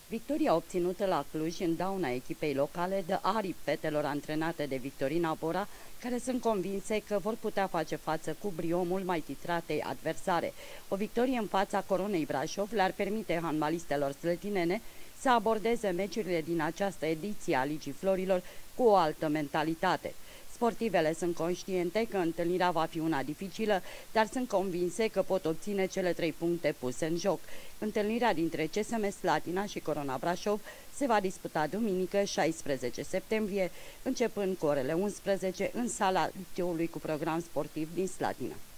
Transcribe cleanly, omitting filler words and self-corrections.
Victoria obținută la Cluj în dauna echipei locale dă aripi fetelor antrenate de Victorina Bora, care sunt convinse că vor putea face față cu brio mult mai titratei adversare. O victorie în fața Coronei Brașov le-ar permite handbalistelor slătinene să abordeze meciurile din această ediție a Ligii Florilor cu o altă mentalitate. Sportivele sunt conștiente că întâlnirea va fi una dificilă, dar sunt convinse că pot obține cele 3 puncte puse în joc. Întâlnirea dintre CSM Slatina și Corona Brașov se va disputa duminică 16 septembrie, începând cu orele 11 în sala liceului cu program sportiv din Slatina.